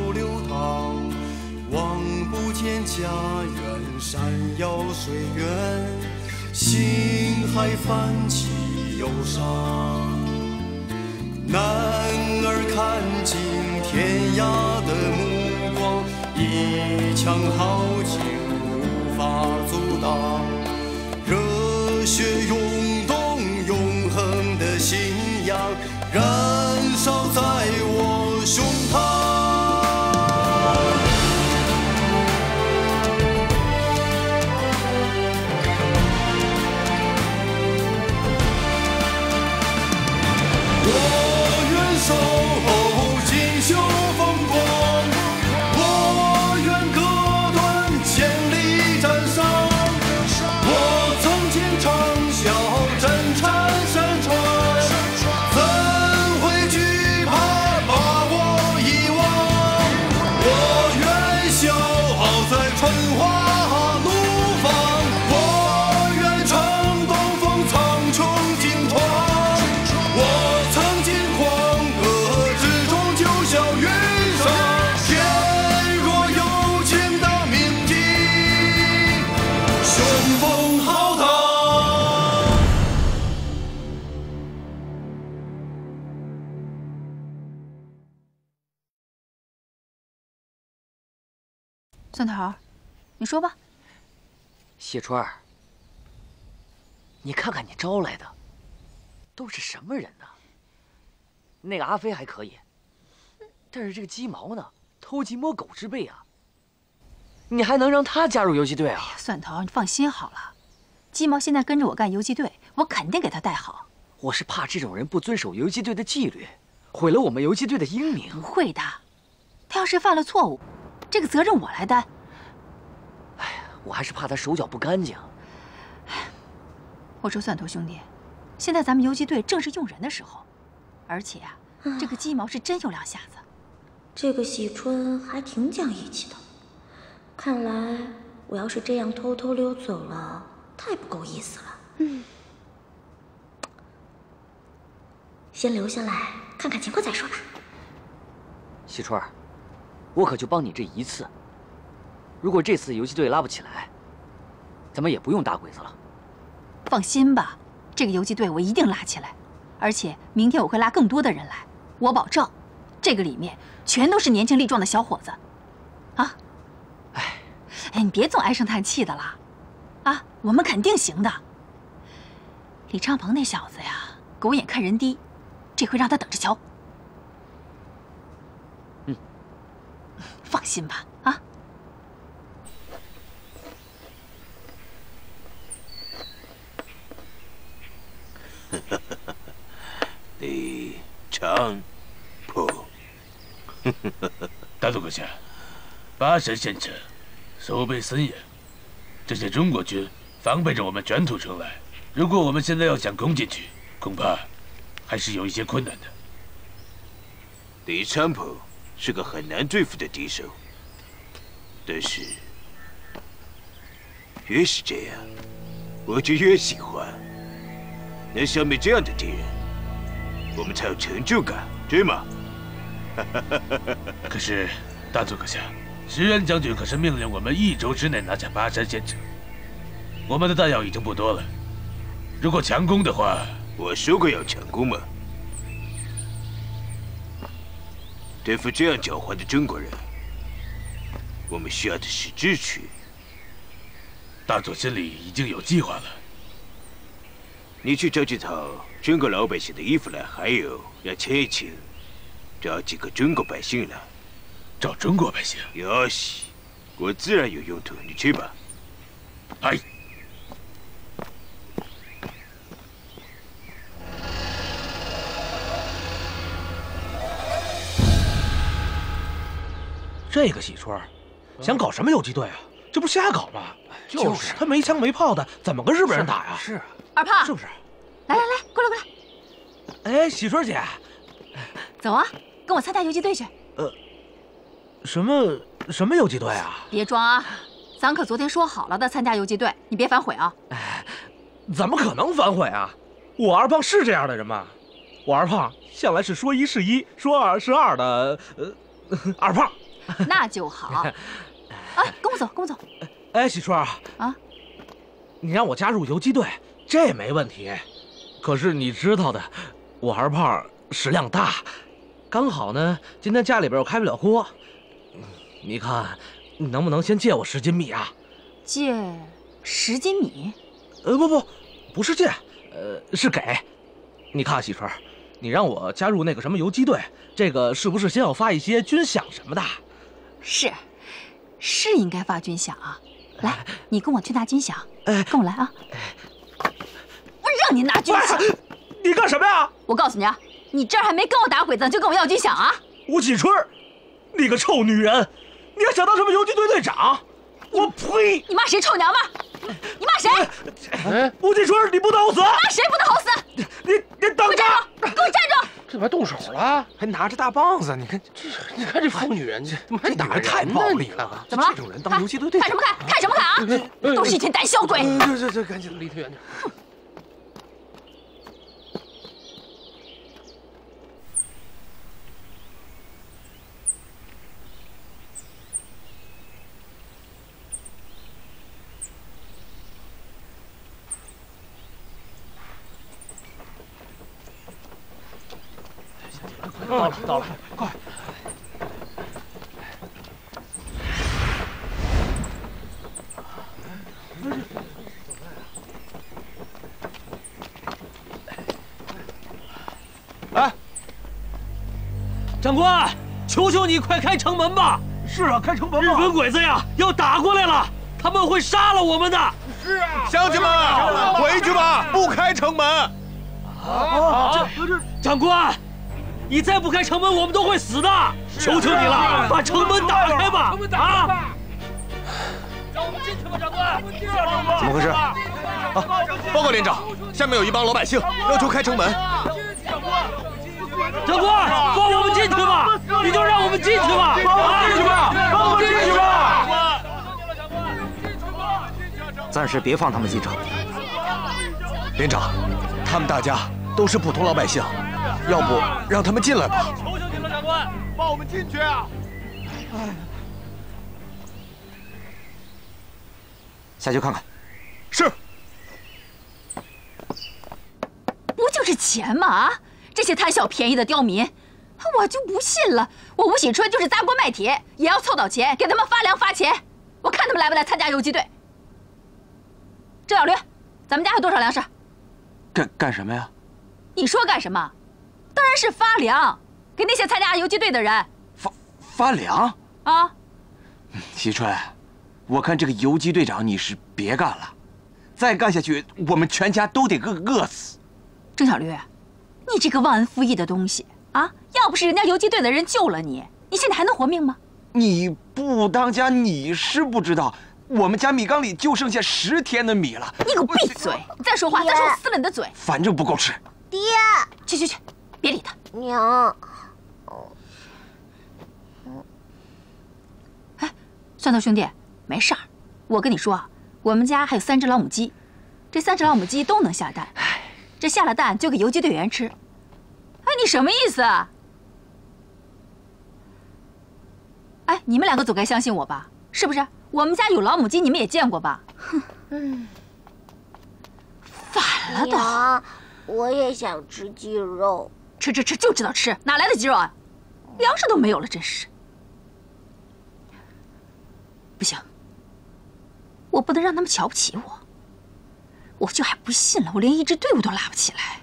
流淌，望不见家园闪耀水源，心还泛起忧伤。男儿看尽天涯的目光，一腔豪情无法阻挡，热血涌动，永恒的信仰燃烧在我胸膛。守候锦绣风光，我愿割断千里战伤。我曾经长啸震颤山川，怎会惧怕把我遗忘？我愿笑傲在春华怒放，我愿乘东风苍穹惊闯。我曾经狂。 蒜头，你说吧。 谢川儿，你看看你招来的都是什么人呢？那个阿飞还可以，但是这个鸡毛呢，偷鸡摸狗之辈啊！你还能让他加入游击队啊？ 哎呀，蒜头，你放心好了，鸡毛现在跟着我干游击队，我肯定给他带好。 我是怕这种人不遵守游击队的纪律，毁了我们游击队的英名。 不会的，他要是犯了错误，这个责任我来担。 哎呀，我还是怕他手脚不干净。 我说蒜头兄弟，现在咱们游击队正是用人的时候，而且啊，这个鸡毛是真有两下子。 这个喜春还挺讲义气的，看来我要是这样偷偷溜走了，太不够意思了。先留下来看看情况再说吧。 喜川，我可就帮你这一次。如果这次游击队拉不起来，咱们也不用打鬼子了。 放心吧，这个游击队我一定拉起来，而且明天我会拉更多的人来，我保证，这个里面全都是年轻力壮的小伙子，啊！哎，你别总唉声叹气的了，啊，我们肯定行的。李昌鹏那小子呀，狗眼看人低，这回让他等着瞧。放心吧，啊。 李昌鹏， 大佐阁下，巴山县城守备森严，这些中国军防备着我们卷土重来。如果我们现在要想攻进去，恐怕还是有一些困难的。 李昌鹏是个很难对付的敌手，但是越是这样，我就越喜欢。能消灭这样的敌人，我们才有成就感，对吗？ 可是，大佐阁下，石原将军可是命令我们1周之内拿下巴山县城，我们的弹药已经不多了。如果强攻的话， 我说过要强攻吗？对付这样狡猾的中国人，我们需要的是智取。 大佐心里已经有计划了。 你去找几套中国老百姓的衣服来，还有要请一请，找几个中国百姓来。 找中国百姓？ 哟西，我自然有用途，你去吧。 哎。 这个喜春，想搞什么游击队啊？这不瞎搞吗？就是他没枪没炮的，怎么跟日本人打呀？ 是啊， 二胖， 是不是？ 来，过来。 哎，喜春姐， 走啊，跟我参加游击队去。 什么游击队啊？ 别装啊，咱可昨天说好了的参加游击队，你别反悔啊！ 哎，怎么可能反悔啊？我二胖是这样的人吗？我二胖向来是说一是一，说二是二的，二胖。 那就好。哎，跟我走，跟我走。 哎，喜春啊， 你让我加入游击队，这没问题。可是你知道的，我还是胖，食量大，刚好呢，今天家里边又开不了锅。你看，你能不能先借我10斤米啊？ 借10斤米？ 不是借，是给。你看，喜春，你让我加入那个什么游击队，这个是不是先要发一些军饷什么的？ 是应该发军饷啊。来，你跟我去拿军饷。跟我来啊！我让你拿军饷， 你干什么呀？ 我告诉你啊，你这儿还没跟我打鬼子，就跟我要军饷啊！ 吴喜春，你个臭女人，你还想当什么游击队队长？我呸！ 你骂谁臭娘们？你骂谁？ 吴喜春，你不能好死！ 骂谁不能好死？ 你等着！ 给我站住！ 这还动手了，还拿着大棒子，你看这疯女人，这打人太暴力了！ 怎么了？ 这种人当游击队队长， 看什么看？看什么看啊？都是一群胆小鬼！ 这，赶紧离他远点。 到了，快！ 哎，长官，求求你快开城门吧！ 是啊，开城门吧！ 日本鬼子呀，要打过来了，他们会杀了我们的。 是啊， 乡亲们，回去吧，不开城门。 长官，你再不开城门，我们都会死的！求求你了，把城门打开吧！啊！让我们进去吧，长官！ 怎么回事？啊，报告连长，下面有一帮老百姓要求开城门。 长官，放我们进去吧！你就让我们进去吧！放我们进去吧！放我们进去吧！ 暂时别放他们进城。 连长，他们大家都是普通老百姓，要不让他们进来吧？ 求求你了，长官， 放我们进去啊！ 下去看看。 是。 不就是钱吗？啊，这些贪小便宜的刁民，我就不信了。我吴喜春就是砸锅卖铁，也要凑到钱给他们发粮发钱。我看他们来不来参加游击队。郑小驴，咱们家有多少粮食？ 干什么呀？ 你说干什么？当然是发粮，给那些参加游击队的人。 发粮啊！ 喜春，我看这个游击队长你是别干了，再干下去我们全家都得饿死。 郑小驴，你这个忘恩负义的东西啊！要不是人家游击队的人救了你，你现在还能活命吗？ 你不当家，你是不知道，我们家米缸里就剩下10天的米了。 你给我闭嘴！你再说话，再说我撕了你的嘴！ 反正不够吃。 爹， 去，别理他。 娘。 哎，蒜头兄弟，没事儿。我跟你说啊，我们家还有3只老母鸡，这3只老母鸡都能下蛋。这下了蛋就给游击队员吃。哎，你什么意思啊？哎，你们2个总该相信我吧？是不是？我们家有老母鸡，你们也见过吧？哼，反了都！ 娘，我也想吃鸡肉。 吃，就知道吃，哪来的鸡肉啊？粮食都没有了，真是。不行，我不能让他们瞧不起我。我就还不信了，我连一支队伍都拉不起来。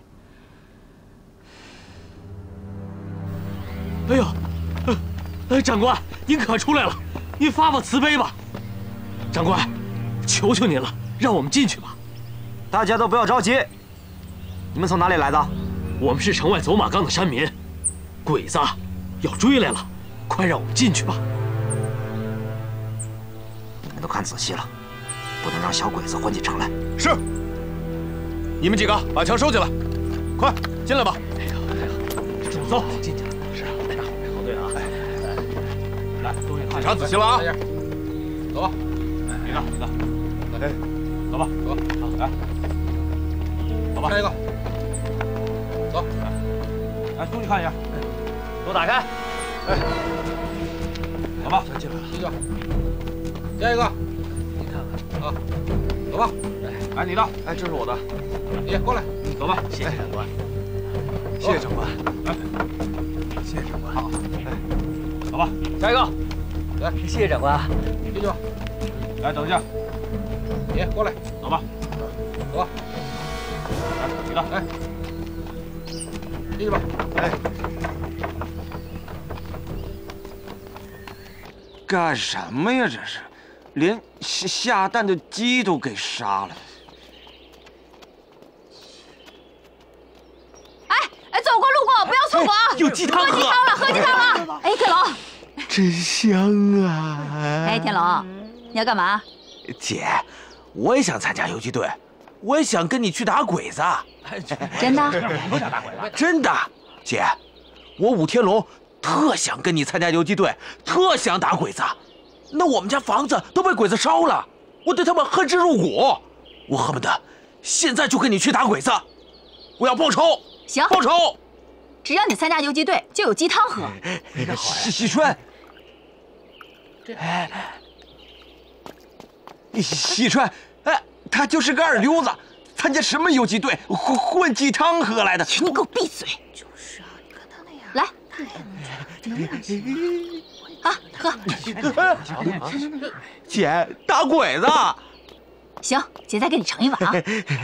哎呦，长官，您可出来了，您发慈悲吧。长官，求求您了，让我们进去吧。 大家都不要着急，你们从哪里来的？ 我们是城外走马岗的山民，鬼子要追来了，快让我们进去吧。 你们都看仔细了，不能让小鬼子混进城来。 是。你们几个把枪收起来，快进来吧。 走，进去了。是啊，好队啊！来，东西看查仔细了啊！ 走吧，你呢？哎，走吧，来，走吧，下一个，走，来，东西看一下，都打开，哎，走吧。 吧，进来了，进去吧。下一个， 你看看啊，走吧。哎，你的， 哎，这是我的。 你过来， 走吧，谢谢长官。 谢谢长官。 来， 谢谢长官。 好，哎，走吧， 下一个。 来， 谢谢长官。 进去吧。来，等一下。你过来，走吧，走吧。来，你的，来，进去吧。 哎。干什么呀？这是，连下蛋的鸡都给杀了。 哎，走过路过不要错过啊！ 有鸡汤喝， 喝鸡汤了，喝鸡汤了！哎，天龙， 真香啊！ 哎，天龙，你要干嘛？ 姐，我也想参加游击队，我也想跟你去打鬼子。 真的？ 不想打鬼子？ 真的，姐，我武天龙特想跟你参加游击队，特想打鬼子。那我们家房子都被鬼子烧了，我对他们恨之入骨，我恨不得现在就跟你去打鬼子，我要报仇。 行， 报仇！ 只要你参加游击队，就有鸡汤喝。 喜川，喜川，哎，他就是个二流子，参加什么游击队，混鸡汤喝来的。 你给我闭嘴！ 就是啊，你看他那样， 来，啊，喝。 姐，打鬼子！ 行，姐再给你盛一碗啊。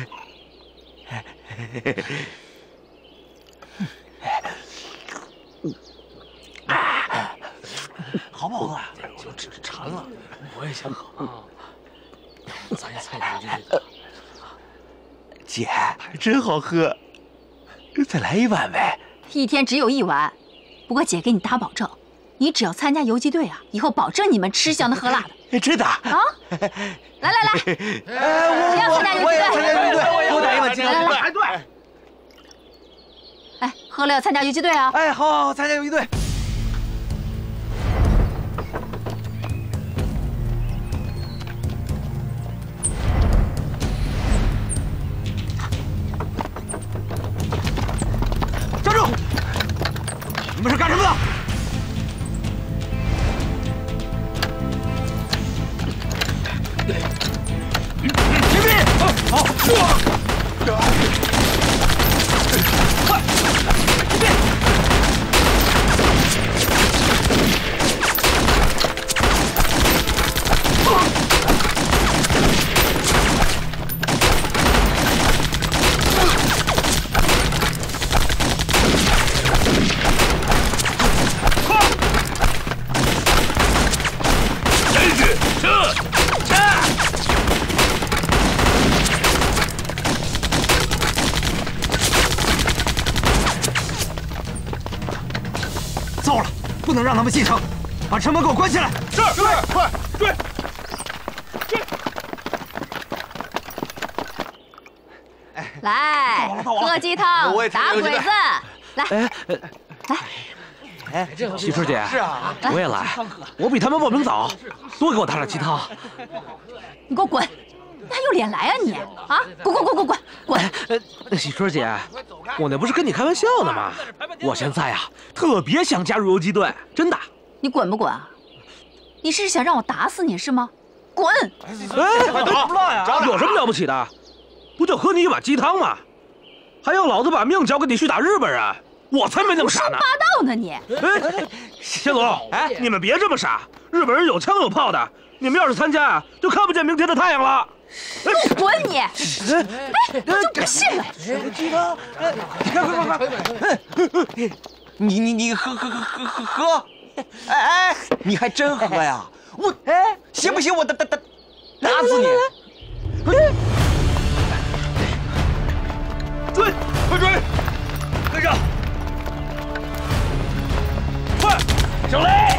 好不好喝啊？就只是馋了，我也想喝啊。咱也参加游击队的。 姐，真好喝，再来一碗呗。 一天只有一碗，不过姐给你打保证，你只要参加游击队啊，以后保证你们吃香的喝辣的。 真的？ 啊！来，谁要参加游击队？ 我打一碗鸡汤。 来， 排队。 哎，喝了要参加游击队啊！ 哎，好，参加游击队。 站住！你们是干什么的？ 前面！好，快！前面！不能让他们进城，把城门给我关起来。是，快追！ 来，喝鸡汤，打鬼子。来， 哎， 喜春姐， 是啊， 我也来，我比他们报名早，多给我打点鸡汤。 你给我滚！你还有脸来啊你？啊，滚！ 喜春姐，我那不是跟你开玩笑的吗？我现在啊，特别想加入游击队，真的。 你滚不滚啊？你是想让我打死你是吗？滚！ 哎，有什么了不起的？不就喝你一碗鸡汤吗？还要老子把命交给你去打日本人？我才没那么傻呢！ 胡说八道呢你！ 哎，天总，哎，你们别这么傻，日本人有枪有炮的，你们要是参加啊，就看不见明天的太阳了。 给我滚你！哎，我就不信了！ 鸡汤，快！你喝！哎，你还真喝呀？我哎，行不行？我打死你！ 追，快追！跟上！快，小雷！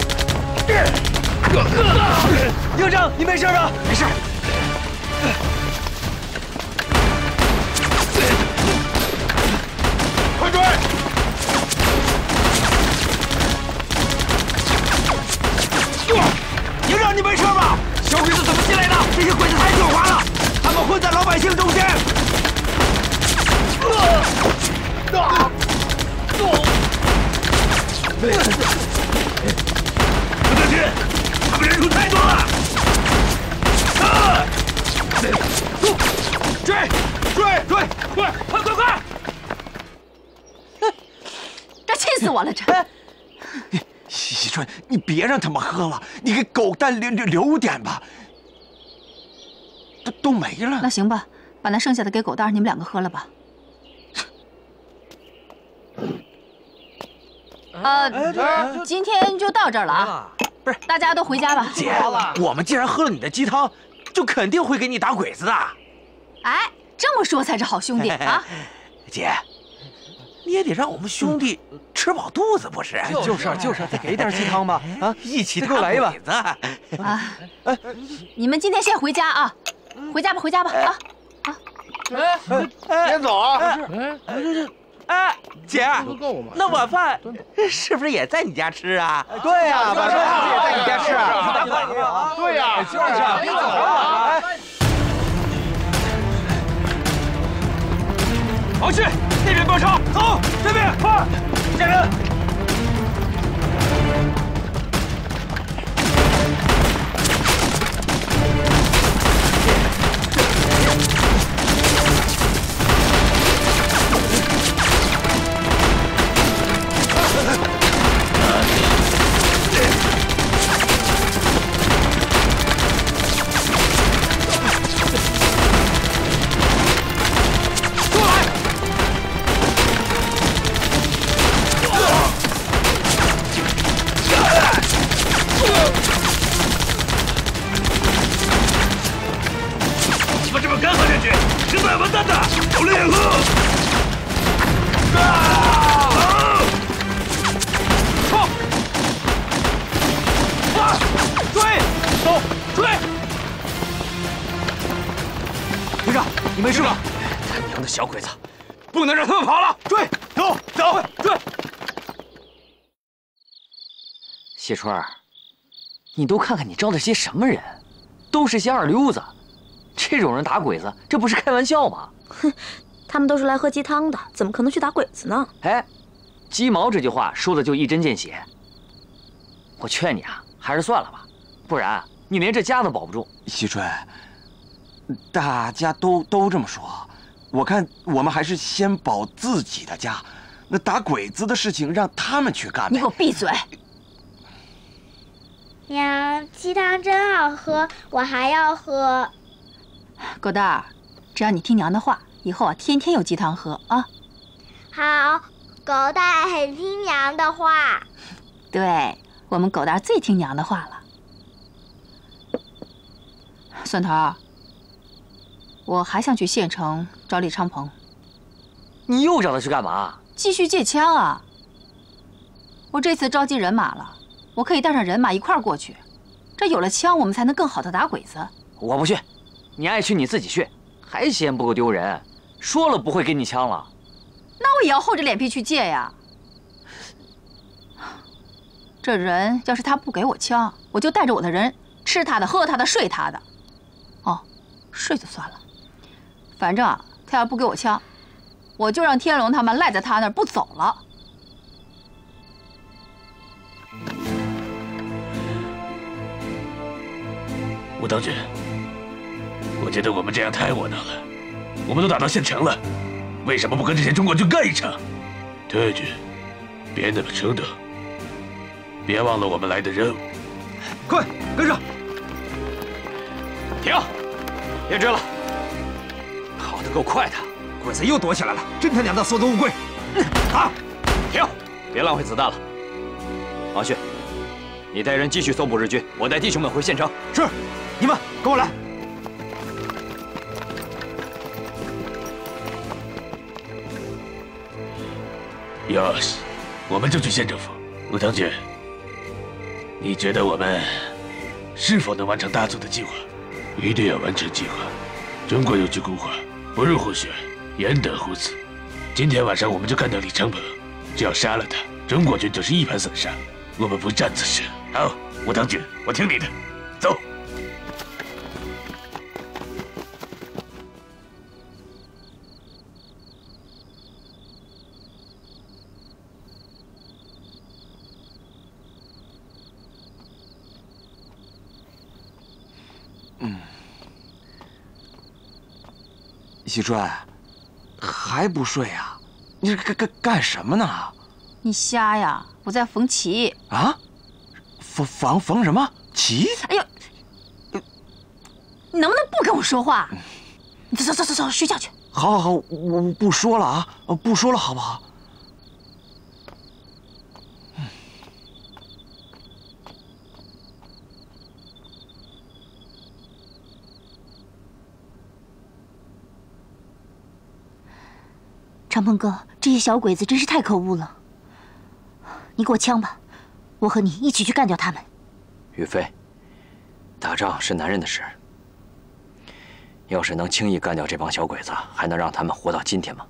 营长，你没事吧？没事。 快追！营长，你没事吧？小鬼子怎么进来的？这些鬼子太狡猾了，他们混在老百姓中间。不对劲！ 别让他们喝了，你给狗蛋留点吧。都没了。 那行吧，把那剩下的给狗蛋，你们2个喝了吧。今天就到这儿了啊！ 不是， 大家都回家吧。 姐，我们既然喝了你的鸡汤，就肯定会给你打鬼子的。 哎，这么说才是好兄弟啊！ 姐，你也得让我们兄弟吃饱肚子不是？ 就是，再给点鸡汤吧！啊， 一起再给我来一碗啊！你们今天先回家啊，回家吧啊！ 别走啊！ 哎，姐，那晚饭是不是也在你家吃啊？ 对呀，晚饭也在你家吃啊？对呀，就是，别走啊！ 王旭，那边包抄，走，这边快，见人。 你没事吧？他娘的小鬼子，不能让他们跑了！追，走，追！ 谢春儿，你都看看你招的些什么人，都是些二流子，这种人打鬼子，这不是开玩笑吗？ 哼，他们都是来喝鸡汤的，怎么可能去打鬼子呢？ 哎，鸡毛这句话说的就一针见血。我劝你啊，还是算了吧，不然你连这家都保不住。 惜春。大家都这么说，我看我们还是先保自己的家，那打鬼子的事情让他们去干呗。 你给我闭嘴！ 娘，鸡汤真好喝，我还要喝。 狗蛋儿，只要你听娘的话，以后啊天天有鸡汤喝啊。 好，狗蛋很听娘的话。 对，我们狗蛋最听娘的话了。孙头。我还想去县城找李昌鹏。 你又找他去干嘛？ 继续借枪啊！我这次召集人马了，我可以带上人马一块儿过去。这有了枪，我们才能更好的打鬼子。 我不去，你爱去你自己去，还嫌不够丢人。说了不会给你枪了， 那我也要厚着脸皮去借呀。这人要是他不给我枪，我就带着我的人吃他的、喝他的、睡他的。哦，睡就算了。反正啊，他要不给我枪，我就让天龙他们赖在他那儿不走了。 吴当军，我觉得我们这样太窝囊了。我们都打到县城了，为什么不跟这些中国军干一场？太君，别那么冲动，别忘了我们来的任务。 快跟上！ 停！别追了。跑得够快的，鬼子又躲起来了，真他娘的缩头乌龟！啊！停！别浪费子弹了。王旭，你带人继续搜捕日军，我带弟兄们回县城。是，你们跟我来。 哟西，我们就去县政府。吴当军，你觉得我们是否能完成大佐的计划？一定要完成计划。中国有句古话：不入虎穴，焉得虎子。今天晚上我们就干掉李昌鹏，只要杀了他，中国军就是一盘散沙。我们不战则胜。好，吴当军，我听你的，走。 喜春，还不睡啊？你这干什么呢？ 你瞎呀！我在缝旗。 啊？ 防什么旗？ 哎呦，你能不能不跟我说话？走，睡觉去。 好，我不说了啊，不说了，好不好？ 长鹏哥，这些小鬼子真是太可恶了。你给我枪吧，我和你一起去干掉他们。 雨飞，打仗是男人的事。要是能轻易干掉这帮小鬼子，还能让他们活到今天吗？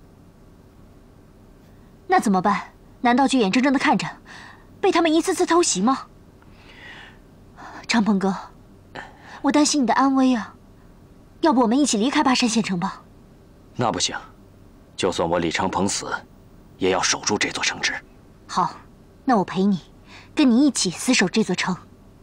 那怎么办？难道就眼睁睁地看着被他们一次次偷袭吗？长鹏哥，我担心你的安危啊。要不我们一起离开巴山县城吧？ 那不行，就算我李长鹏死，也要守住这座城池。 好，那我陪你，跟你一起死守这座城。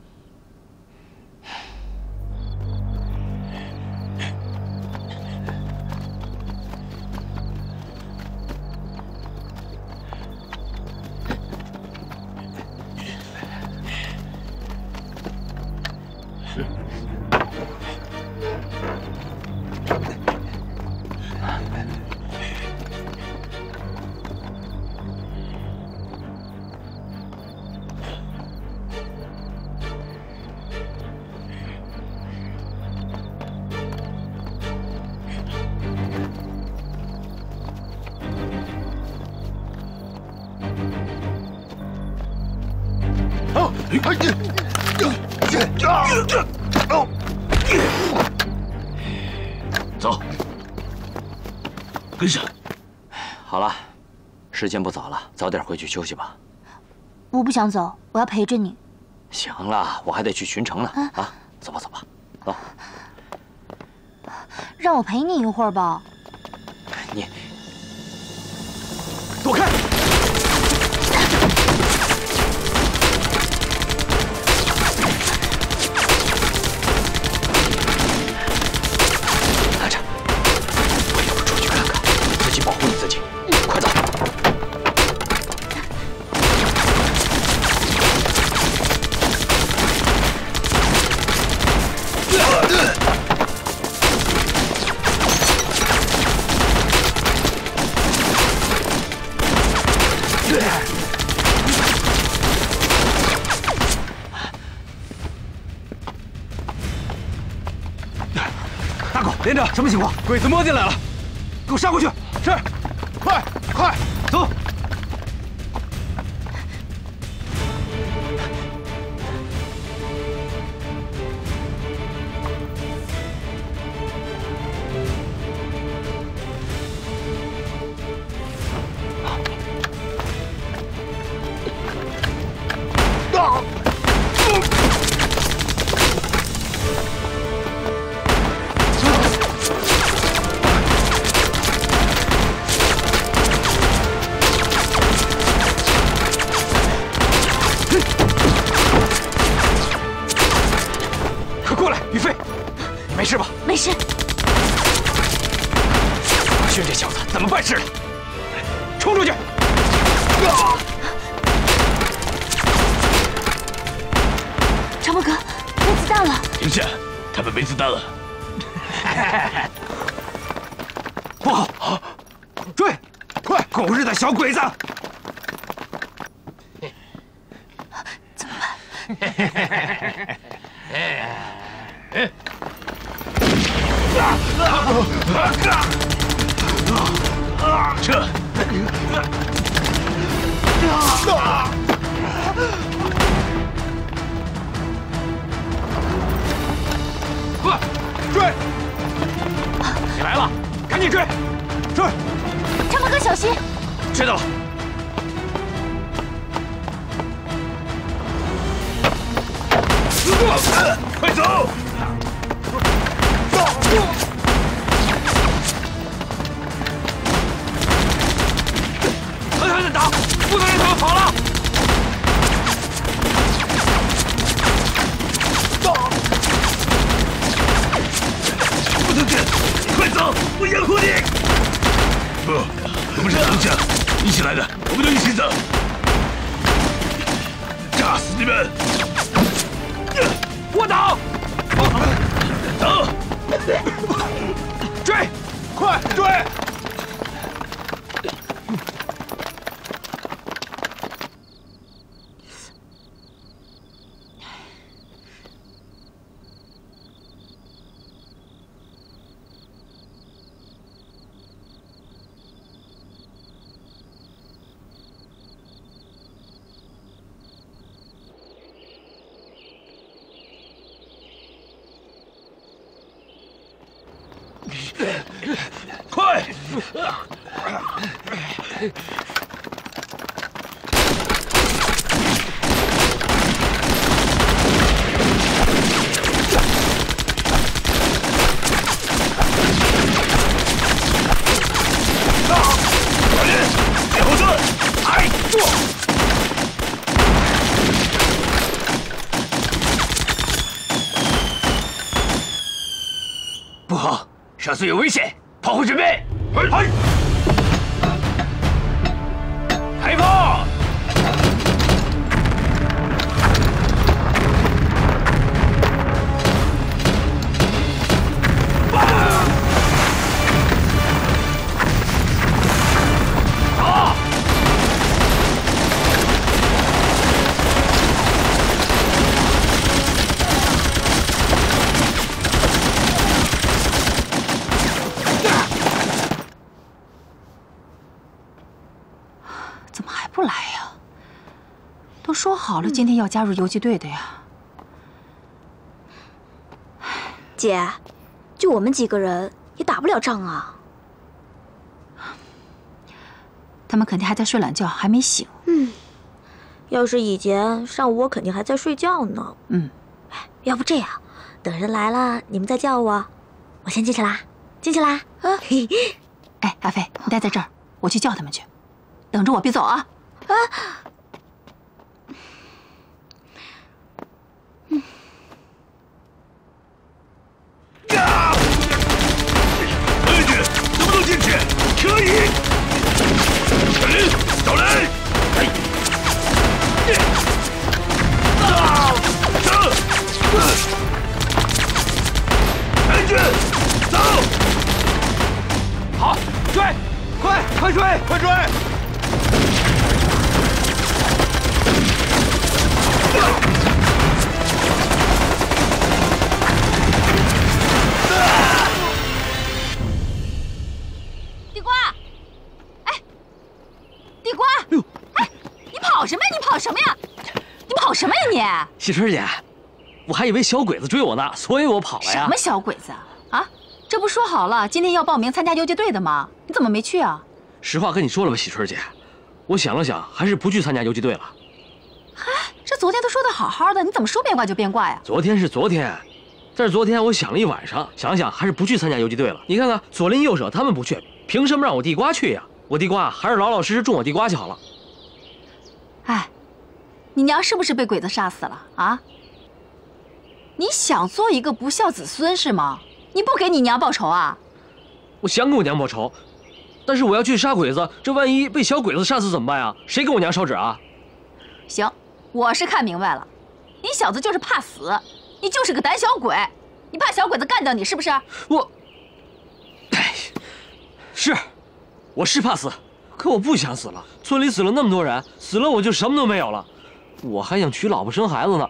走，跟上。 好了，时间不早了，早点回去休息吧。 我不想走，我要陪着你。 行了，我还得去巡城呢。啊，走吧，走。 让我陪你一会儿吧。 你躲开！拿着，我要不出去看看，自己保护你自己。快走！ 大狗，连长，什么情况？鬼子摸进来了，给我杀过去！是，快，走！ 没事吧？ 没事。 阿轩这小子怎么办事了？冲出去！ 长鹏哥，没子弹了！ 停下，他们没子弹了。 不好，追！快，狗日的小鬼子！ 怎么办？ 撤！ 快，追！你来了，赶紧追！追！ 长鹏哥，小心！ 知道了。 快走！ 狠狠的打，不能让他们跑了！ 不能进，快走！我掩护你。不，我们是同乡，一起来的，我们都一起走。站打死你们！ 我倒！ 走！ 追！快追！ 快！小林，别后退！哎，住！ 不好，上村有危险，炮火准备！开炮！打！ 怎么还不来呀？都说好了今天要加入游击队的呀。 姐，就我们几个人也打不了仗啊。 他们肯定还在睡懒觉，还没醒。 要是以前上午我肯定还在睡觉呢。要不这样，等人来了你们再叫我，我先进去啦，进去啦。 哎，阿飞，你待在这儿，我去叫他们去，等着我别走啊。 美女，能不能进去？可以。小林，走来！美女，走！ 好，追！快追！快追！ 地瓜，哎，地瓜，哎，你跑什么呀？你跑什么呀？你跑什么呀你？ 喜春姐，我还以为小鬼子追我呢，所以我跑了呀。 什么小鬼子啊？这不说好了今天要报名参加游击队的吗？你怎么没去啊？ 实话跟你说了吧，喜春姐，我想了想，还是不去参加游击队了。 这昨天都说的好好的，你怎么说变卦就变卦呀？ 昨天是昨天，但是昨天我想了一晚上，想想还是不去参加游击队了。你看看左邻右舍他们不去，凭什么让我地瓜去呀？我地瓜还是老老实实种我地瓜就好了。 哎，你娘是不是被鬼子杀死了啊？你想做一个不孝子孙是吗？你不给你娘报仇啊？ 我想给我娘报仇，但是我要去杀鬼子，这万一被小鬼子杀死怎么办呀？谁给我娘烧纸啊？ 行，我是看明白了，你小子就是怕死，你就是个胆小鬼，你怕小鬼子干掉你是不是？ 我是怕死，可我不想死了。村里死了那么多人，死了我就什么都没有了，我还想娶老婆生孩子呢。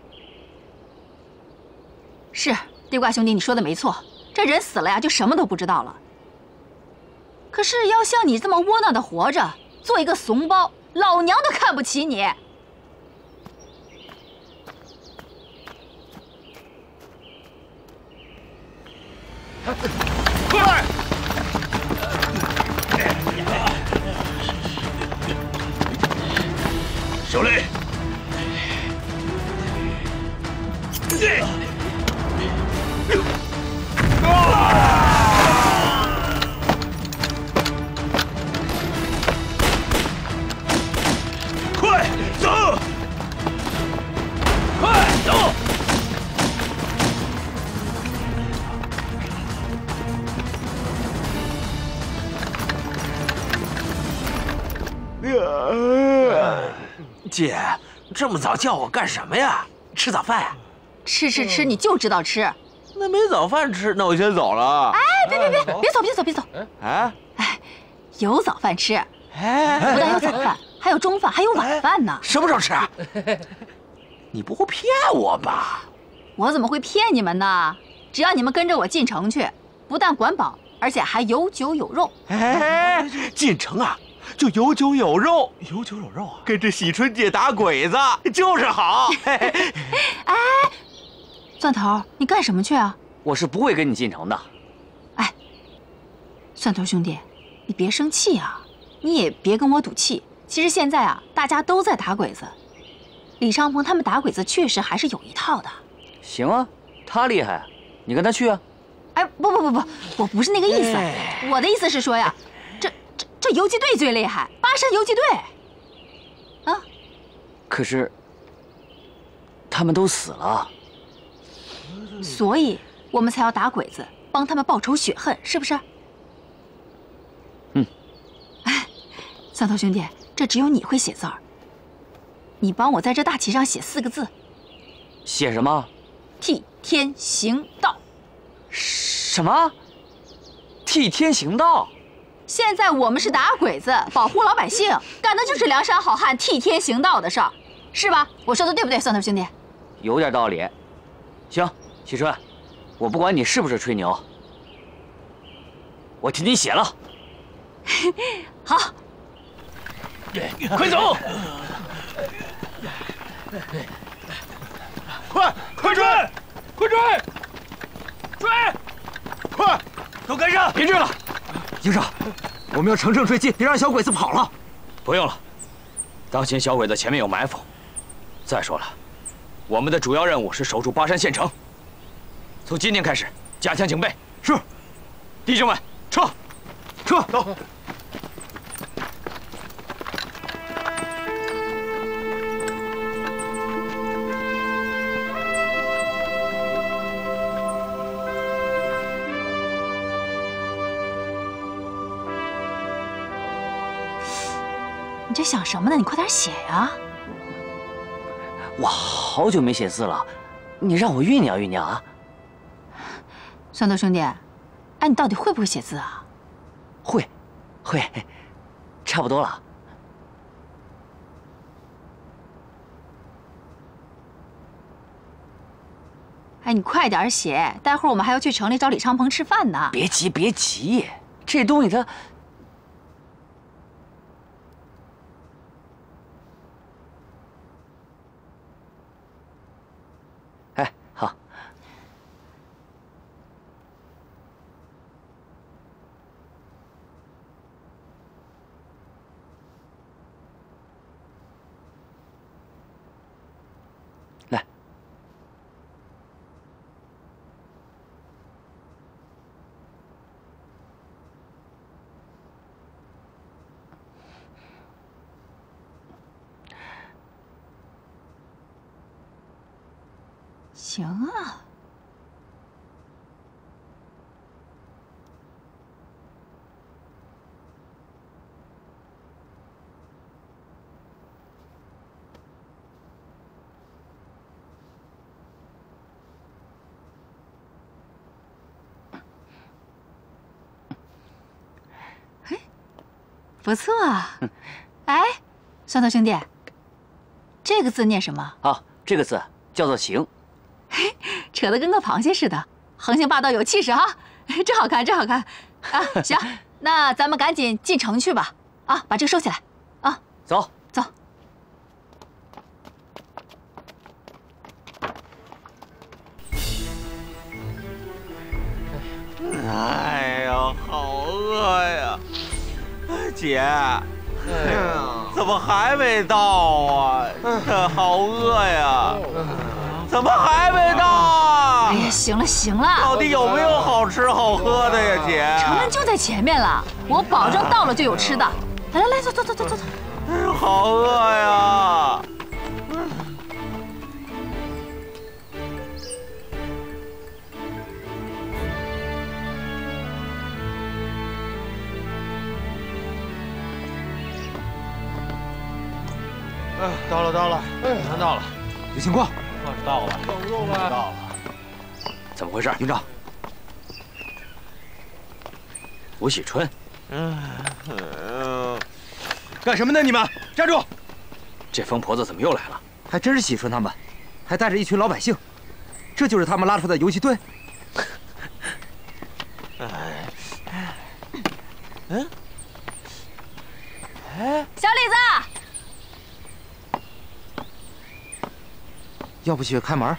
是，地瓜兄弟，你说的没错，这人死了呀，就什么都不知道了。可是要像你这么窝囊的活着，做一个怂包，老娘都看不起你。 快！小雷，快走！快走！ 姐， 这么早叫我干什么呀？吃早饭呀？ 吃，你就知道吃。 那没早饭吃，那我先走了。 哎，别走！ 哎， 有早饭吃。 哎， 不但有早饭，还有中饭，还有晚饭呢。 什么时候吃啊？你不会骗我吧？ 我怎么会骗你们呢？只要你们跟着我进城去，不但管饱，而且还有酒有肉。 哎，进城啊，就有酒有肉， 有酒有肉啊！ 跟着喜春姐打鬼子就是好。 哎，蒜头，你干什么去啊？ 我是不会跟你进城的。 哎，蒜头兄弟，你别生气啊，你也别跟我赌气。其实现在啊，大家都在打鬼子，李长鹏他们打鬼子确实还是有一套的。 行啊，他厉害，你跟他去啊。 哎，不，我不是那个意思，我的意思是说呀，这游击队最厉害，巴山游击队。啊， 可是他们都死了， 所以我们才要打鬼子，帮他们报仇雪恨，是不是？ 嗯。 哎，蒜头兄弟，这只有你会写字儿，你帮我在这大旗上写4个字。 写什么？ 替天行道。 什么？替天行道？ 现在我们是打鬼子，保护老百姓，干的就是梁山好汉替天行道的事儿，是吧？我说的对不对，蒜头兄弟？ 有点道理。行，喜春，我不管你是不是吹牛，我替你写了。 好， 快走！ 快追！快追！追！快，都跟上！ 别追了，营长，我们要乘胜追击，别让小鬼子跑了。 不用了，当前小鬼子前面有埋伏。再说了，我们的主要任务是守住巴山县城。从今天开始，加强警备。 是， 弟兄们，撤！ 撤！ 走。 你这想什么呢？你快点写呀！ 我好久没写字了，你让我酝酿酝酿啊。 蒜头兄弟，哎，你到底会不会写字啊？ 会，差不多了。 哎，你快点写，待会儿我们还要去城里找李长鹏吃饭呢。 别急，这东西它……哎，好。来。 行啊。哎，不错啊。哎，蒜头兄弟，这个字念什么？ 啊，这个字叫做行。 扯得跟个螃蟹似的，横行霸道有气势哈，真好看，真好看啊！行，那咱们赶紧进城去吧。啊，把这个收起来。啊， 走。 哎呀，好饿呀！姐，怎么还没到啊？好饿呀！怎么还没到啊？ 哎呀，行了， 到底有没有好吃好喝的呀，姐？ 城门就在前面了，我保证到了就有吃的。来，走。 哎呀，好饿呀！ 到了，全到了。 有情况， 可是到了，够不够了？到了。 怎么回事， 营长？ 吴喜春， 干什么呢？你们站住！ 这疯婆子怎么又来了？ 还真是喜春他们，还带着一群老百姓，这就是他们拉出的游击队。 小李子， 要不去开门？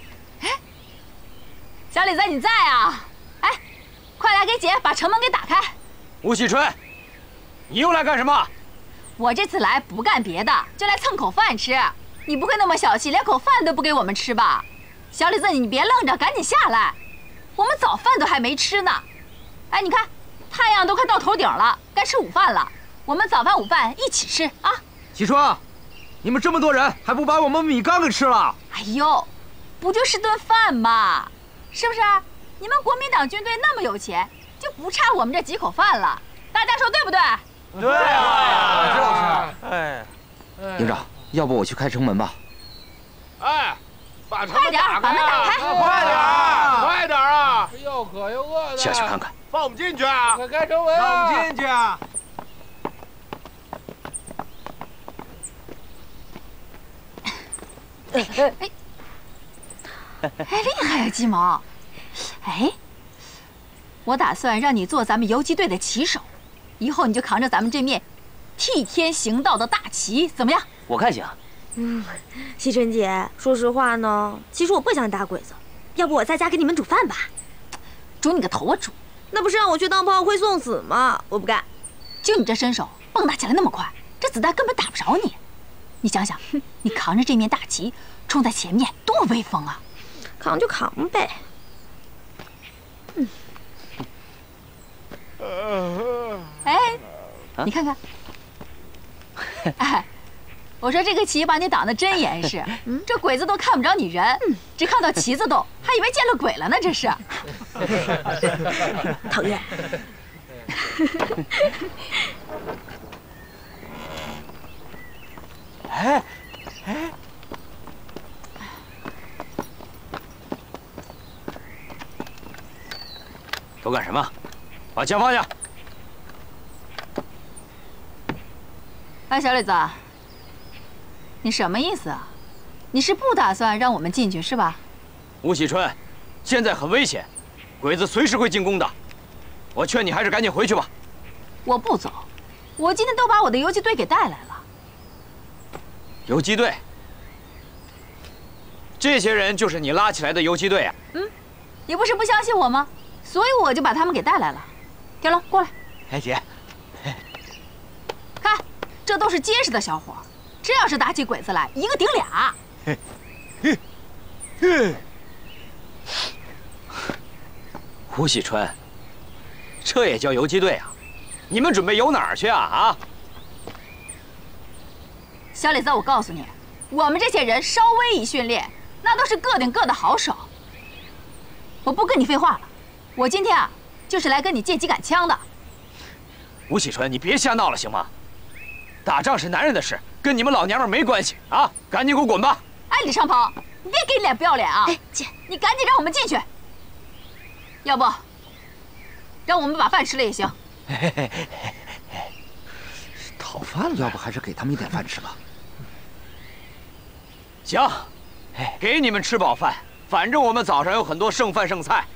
小李子你在啊？哎，快来给姐把城门给打开！ 吴喜春，你又来干什么？ 我这次来不干别的，就来蹭口饭吃。你不会那么小气，连口饭都不给我们吃吧？小李子，你别愣着，赶紧下来，我们早饭都还没吃呢。哎，你看，太阳都快到头顶了，该吃午饭了。我们早饭午饭一起吃啊！ 喜春，你们这么多人，还不把我们米缸给吃了？ 哎呦，不就是顿饭吗？是不是？你们国民党军队那么有钱，就不差我们这几口饭了。大家说对不对？ 对啊，就是。哎， 营长，要不我去开城门吧？ 哎，把城快点，把门打开！ 快点，快点啊！又渴又饿的。 下去看看。 放我们进去啊！快开城门啊！放我们进去啊！ 哎，厉害呀，鸡毛！哎，我打算让你做咱们游击队的旗手，以后你就扛着咱们这面替天行道的大旗，怎么样？ 我看行。 惜春姐，说实话呢，其实我不想打鬼子，要不我在家给你们煮饭吧？ 煮你个头啊煮！ 那不是让我去当炮灰送死吗？我不干。 就你这身手，蹦跶起来那么快，这子弹根本打不着你。你想想，你扛着这面大旗冲在前面，多威风啊！ 扛就扛呗。 哎，你看看，哎，我说这个旗把你挡得真严实，这鬼子都看不着你人，只看到旗子动，还以为见了鬼了呢，这是。 讨厌。 哎，都干什么？把枪放下！ 哎，小李子，你什么意思啊？你是不打算让我们进去是吧？ 吴喜春，现在很危险，鬼子随时会进攻的。我劝你还是赶紧回去吧。 我不走，我今天都把我的游击队给带来了。 游击队？这些人就是你拉起来的游击队啊？ 你不是不相信我吗？所以我就把他们给带来了。天龙，过来。 哎，姐， 看，这都是结实的小伙，这要是打起鬼子来，一个顶俩。 胡喜春，这也叫游击队啊？你们准备游哪儿去啊？啊！ 小李子，我告诉你，我们这些人稍微一训练，那都是个顶个的好手。我不跟你废话了，我今天啊，就是来跟你借几杆枪的。 吴喜春，你别瞎闹了行吗？打仗是男人的事，跟你们老娘们没关系啊！赶紧给我滚吧！ 哎，李尚鹏，你别给脸不要脸啊！哎，姐，你赶紧让我们进去，要不让我们把饭吃了也行。 讨饭，要不还是给他们一点饭吃吧。 行，给你们吃饱饭，反正我们早上有很多剩饭剩菜。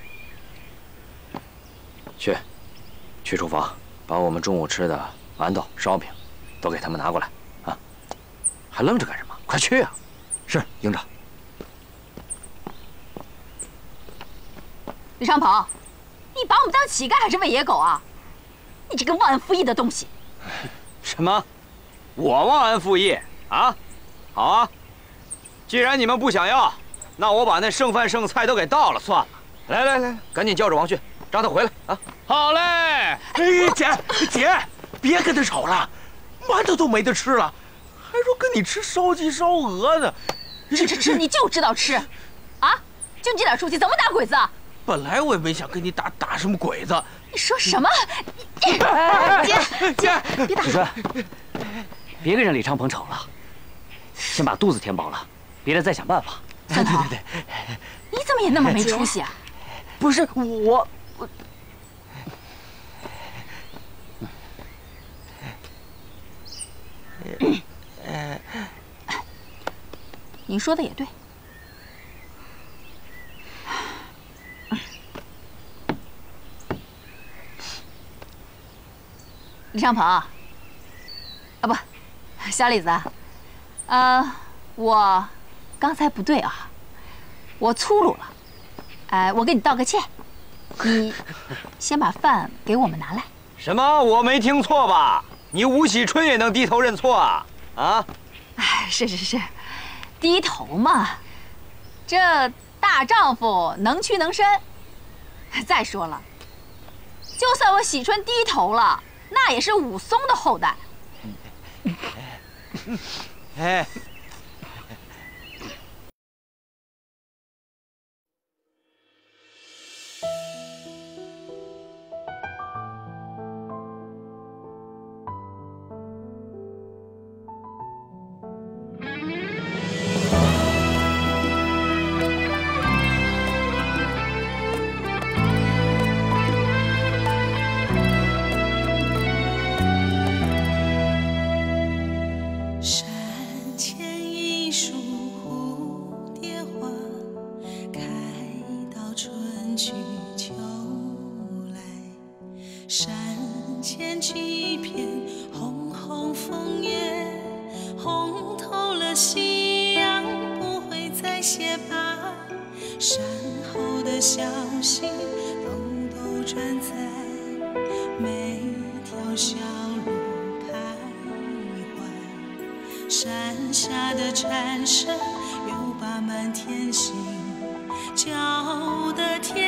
去厨房，把我们中午吃的馒头、烧饼都给他们拿过来啊！还愣着干什么？快去啊！ 是，营长。 李尚鹏，你把我们当乞丐还是喂野狗啊？你这个忘恩负义的东西！ 什么？我忘恩负义啊？好啊，既然你们不想要，那我把那剩饭剩菜都给倒了算了。来，赶紧叫着王迅，让他回来啊！ 好嘞。 哎，姐，别跟他吵了，馒头都没得吃了，还说跟你吃烧鸡烧鹅呢。 吃，你就知道吃，啊？就你这点出息，怎么打鬼子啊？ 本来我也没想跟你打什么鬼子。 你说什么？ 姐，别打！许春，别跟着李长鹏吵了。 先把肚子填饱了，别的再想办法。 三头，对，你怎么也那么没出息啊？ 不是我。 你说的也对。李尚鹏，啊不，小李子，我刚才不对啊，我粗鲁了，我给你道个歉，你先把饭给我们拿来。 什么？我没听错吧？你吴喜春也能低头认错啊？啊？ 哎，是，低头嘛，这大丈夫能屈能伸。再说了，就算我喜春低头了，那也是武松的后代。 哎。 蝉声又把满天星搅得天。